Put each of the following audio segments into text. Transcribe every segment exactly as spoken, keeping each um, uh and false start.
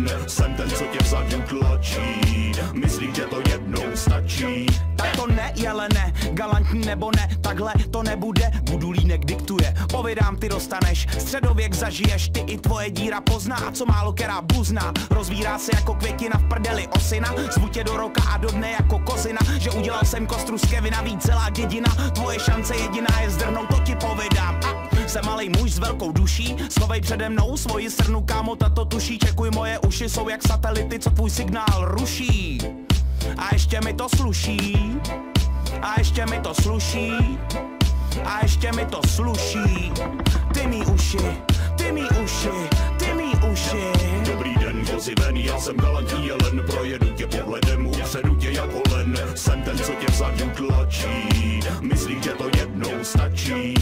len, jsem ten, co tě vzadu tlačí. Myslíš, že to jednou stačí? Tak to ne, Jelene, galantní nebo ne, takhle to nebude, Budulínek diktuje, povědám, ty dostaneš, středověk zažiješ, ty i tvoje díra pozná, a co málo která bluzná, rozvírá se jako květina v prdeli osina, zvu tě do roka a do dne jako kozina, že udělal jsem kostru z Kevina, víc celá dědina, tvoje šance jediná je zdrhnout, to ti povědám. A jsem malej muž s velkou duší, schovej přede mnou svoji srnu, kámo, tato tuší, čekuj, moje uši jsou jak satelity, co tvůj signál ruší. A ještě mi to sluší, a ještě mi to sluší, a ještě mi to sluší. Ty mý uši, ty mý uši, ty mý uši. Dobrý den, vozi ven, já jsem galantní jelen, projedu tě pohledem, upředu tě jako len, jsem ten, co tě vzadu tlačí. Myslíš, že to jednou stačí?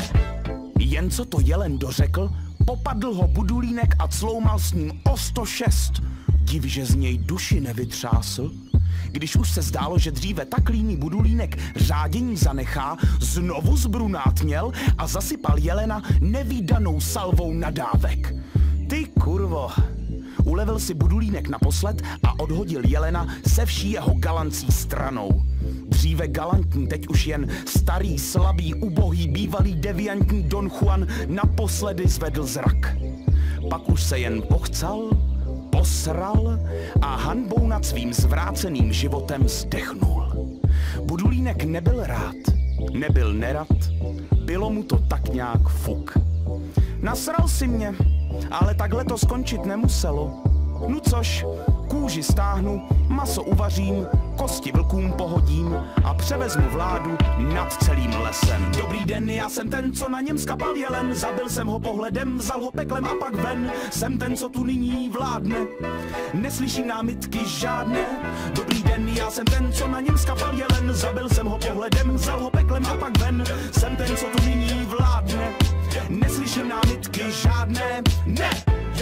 Jen co to jelen dořekl, popadl ho Budulínek a cloumal s ním o sto šest. Div, že z něj duši nevytřásl. Když už se zdálo, že dříve tak líný Budulínek řádění zanechá, znovu zbrunátměl a zasypal jelena nevídanou salvou nadávek. Ty kurvo, ulevil si Budulínek naposled a odhodil jelena se vší jeho galancí stranou. Dříve galantní, teď už jen starý, slabý, ubohý, bývalý deviantní Don Juan naposledy zvedl zrak. Pak už se jen pochcal, posral a hanbou nad svým zvráceným životem zdechnul. Budulínek nebyl rád, nebyl nerad, bylo mu to tak nějak fuk. Nasral si mě, ale takhle to skončit nemuselo. No což, kůži stáhnu, maso uvařím, kosti vlkům pohodím a převezmu vládu nad celým lesem. Dobrý den, já jsem ten, co na něm skapal jelen, zabil jsem ho pohledem, vzal ho peklem a pak ven. Jsem ten, co tu nyní vládne, neslyším námitky žádné. Dobrý den, já jsem ten, co na něm skapal jelen, zabil jsem ho pohledem, vzal ho peklem a pak ven. Jsem ten, co tu nyní vládne, neslyším námitky žádné. Ne!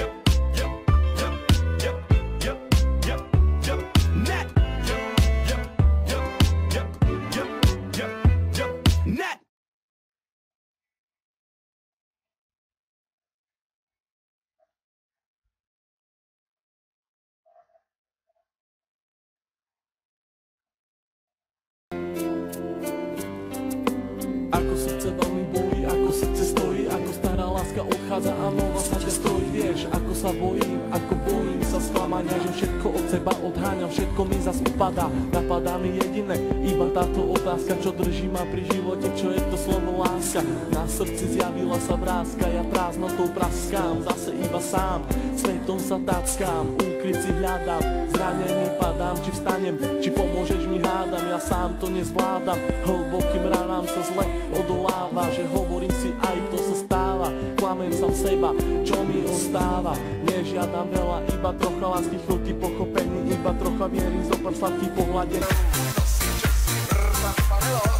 Ako srdce veľmi bolí, ako srdce stojí, ako stará láska odchádza a nová sa ťa stojí. Vieš, ako sa bojím, ako bojím sa sklamania, že všetko od seba odháňam, všetko mi zas upadá. Napadá mi jediné, iba táto otázka, čo drží ma pri živote, čo je to slovo láska. Na srdci zjavila sa vrázka, ja prázdnotou praskám, zase iba sám, svetom sa tackám, úkryt si hľadám, zranený padám, či vstanem, či pomôžeš mi hádam, ja sám to nezvládam, hlbokým ranám sa zle odoláva, že hovorím si aj to sa stáva, klamem sám seba, čo mi ostáva, nežiadam veľa, iba trocha lásky, chvíľky pochopení, iba trocha viery, zopár sladký pohľadek.